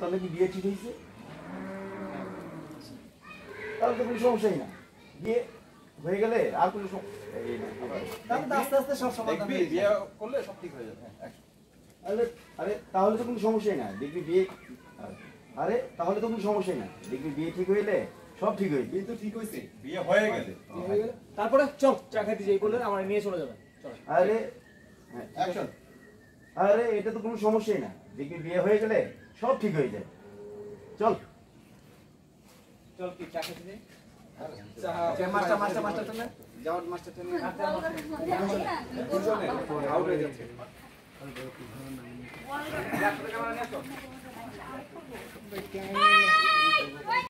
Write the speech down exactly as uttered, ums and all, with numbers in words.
তাহলে কি বিয়ে ঠিক হয়েছে? তাহলে তো কোনো সমস্যাই না, বিয়ে হয়ে গেলে আর কোনো আস্তে আস্তে সব সমাধান বিয়ে করলে সব ঠিক হয়ে যাবে। আরে আরে তাহলে তো কোনো সমস্যাই না, দেখবি বিয়ে, আরে তাহলে তো কোনো সমস্যাই না, দেখবি বিয়ে ঠিক হইলে সব ঠিক হয়ে বিয়ে তো ঠিক হয়েছে, বিয়ে হয়ে গেলে তারপরে চল চা খাইতে যাই বললে আমার নিয়ে চলে যাবেন। আরে অ্যাকশন, আরে এটা তো কোনো সমস্যাই না, দেখবি বিয়ে হয়ে গেলে সব ঠিক হয়ে যায়। চল চল কি চা খাইতে যাই। চা মাস্টার মাস্টার মাস্টার চলে যাও, মাস্টার চলে আউট হয়ে যাচ্ছে।